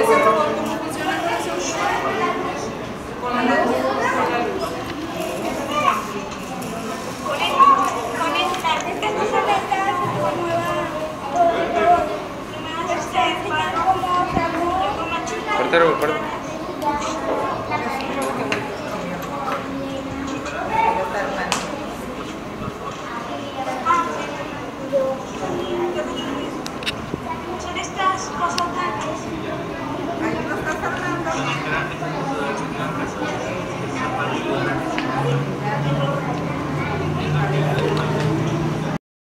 cómo funciona el corazón. Con la luz. Conectarte estas cosas de acá, como va. Cortalo, cortalo.